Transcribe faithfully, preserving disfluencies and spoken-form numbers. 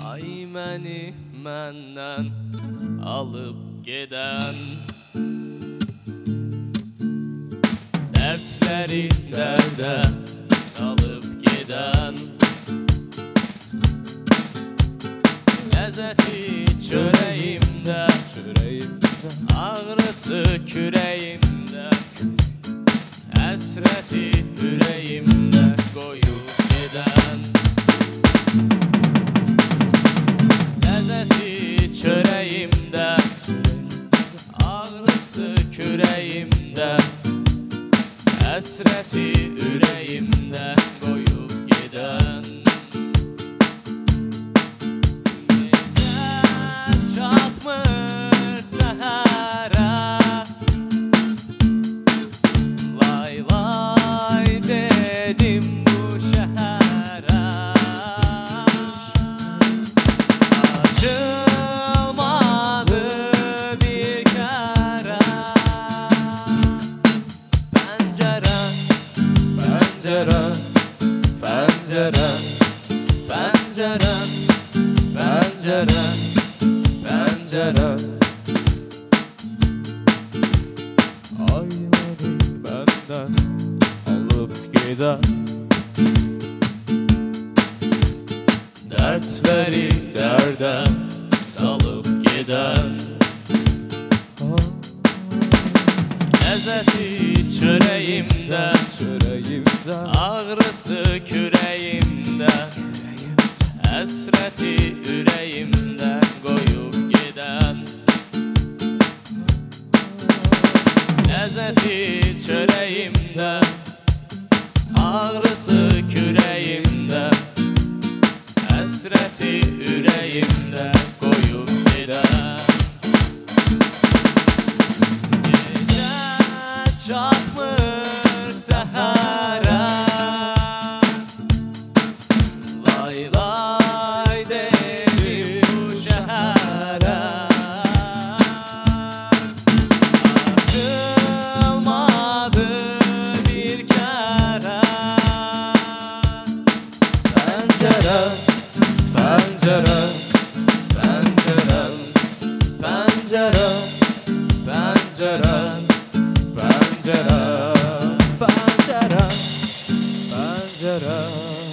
Ay məni məndən alıb gedən, dərdləri dərdə salıb gedən, ləzzəti çörəyimdə, ağrısı kürəyimdə, həsrəti ürəyimdə qoyub gedən, ləzzəti çörəyimdə, ağrısı kürəyimdə, həsrəti ürəyimdə qoyub gedən. Necə çatmır səhərə, lay lay dedim bu şəhərə, açılmadı bir kərə pəncərə, pəncərə, pəncərə, pəncərə, pəncərə, pəncərə. Ayları məndən alıb gedən, dərdləri dərdə salıb gedən, ləzzəti çörəyimdə, çörəyimdə, ağrısı kürəyimdə, həsrəti ürəyimdə qoyub gedən, ləzzəti çörəyimdə, ağrısı kürəyimdə, həsrəti ürəyimdə qoyub gedən. Necə çatmır səhərə, lay lay dedim bu şəhərə, açılmadı bir kərə pəncərə, pəncərə, pəncərə, pəncərə, pəncərə, pəncərə, pəncərə, pəncərə.